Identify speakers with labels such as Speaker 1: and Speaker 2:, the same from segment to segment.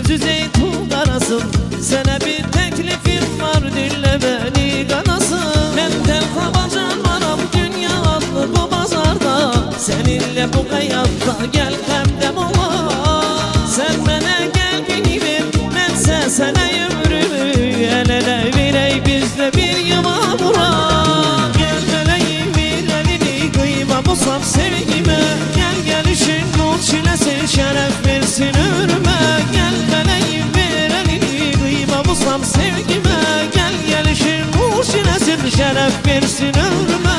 Speaker 1: gözü zeytun karasın. Sana bir teklifim var, dinle beni kanasın. Ben tel kabacan varam dünya adlı bu pazarda. Seninle bu hayatta gel hemdem ola. Sen bana gel bilivim, bense sana ömrümü. El ele verey bizde bir yuva bura. Gel meleğim bir elini kıyma bu saf sevgime. Gel gelişin bu çilesi şeref versin ömrüme. Gel meleğim bir elini kıyma bu saf sevgime. Gel gelişin bu çilesi şeref versin ömrüme.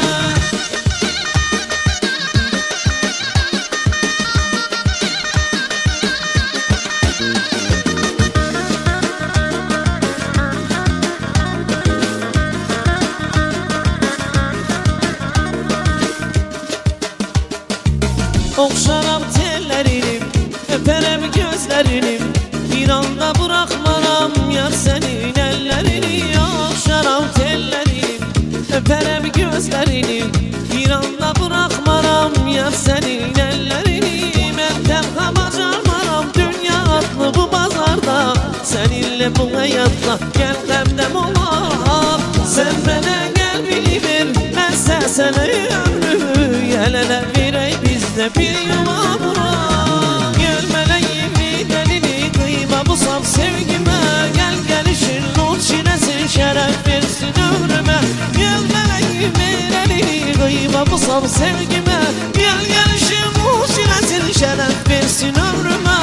Speaker 1: Okşaram tellerini, öperem gözlerini. Bir anda bırakmaram yar senin ellerini. Okşaram tellerini, öperem gözlerini. Bir anda bırakmaram yar senin ellerini. Ben tenha bacarmaram dünya adlı bu pazarda. Seninle bu hayatta gel demdem ola. Sen bana gel biliver, bense sana ömrümü. El ele verey bizde bir yuva bura. Gel meleğim elini kıyma bu saf sevgime. Gel gelişin nur çilesin şeref versin ömrüme. Gel meleğim elini kıyma bu saf sevgime. Gel gelişin nur çilesin şeref versin ömrüme.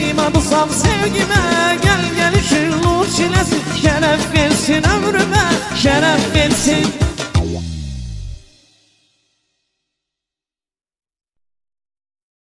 Speaker 1: Sevgime gel gelişin nur çilesi şeref versin ömrüme.